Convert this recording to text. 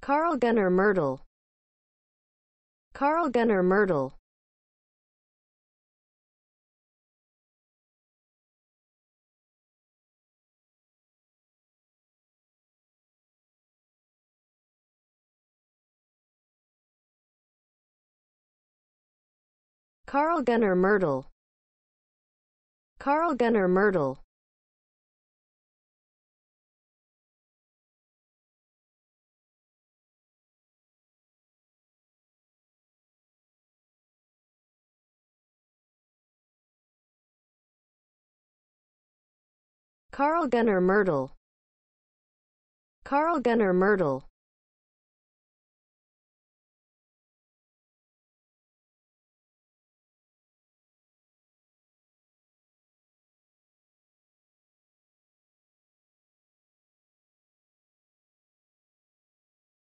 Carl Gunnar Myrtle. Carl Gunnar Myrtle. Carl Gunnar Myrtle. Carl Gunnar Myrtle. Carl Gunnar Myrtle. Carl Gunnar Myrtle.